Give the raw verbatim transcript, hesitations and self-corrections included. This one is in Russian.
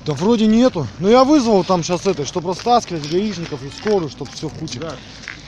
Да вроде нету. Но я вызвал там сейчас это, чтобы растаскивать гаишников и скорую, чтобы все в куче. Да.